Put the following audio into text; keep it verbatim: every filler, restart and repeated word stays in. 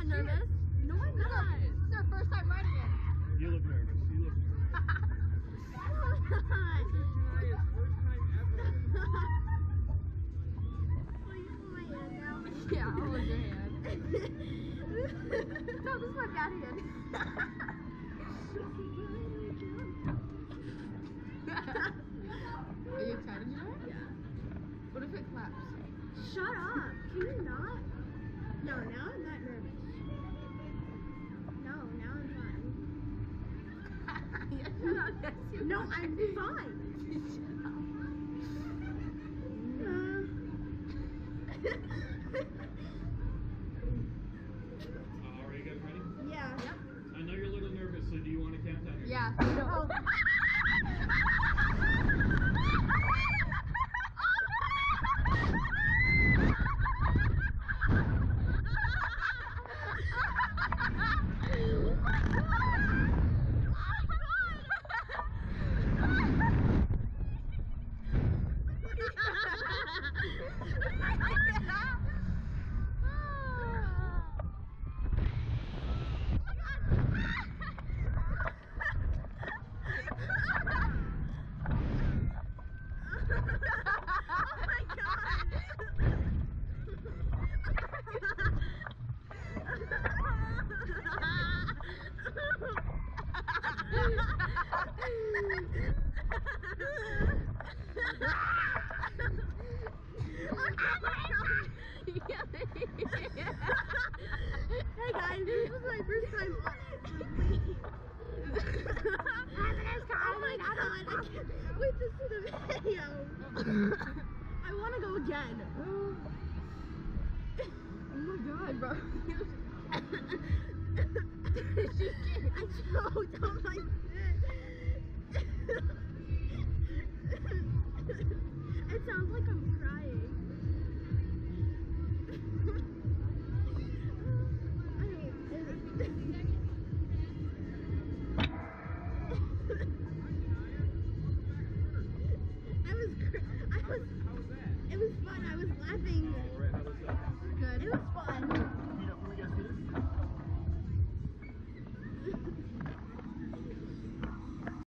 nervous? No, I'm not. This is our first time riding it. You look nervous. You look nervous. Maria's first time ever. Will you hold my hand now? Yeah, I'll hold your hand. No, this is my bad hand. Are you excited, Joe? Yeah. What if it claps? Shut up. Can you not? No, now I'm not nervous. No, now I'm fine. Yeah, shut up. Yes, you No, are. I'm fine. Uh, are you guys ready? Yeah. I know you're a little nervous, so do you want to count down? Your Yeah. No. Hey guys, this was my first time on it. Oh my god, I can't wait to see the video. I want to go again. Oh my god, bro. I choked on my spit. It sounds like I'm crying.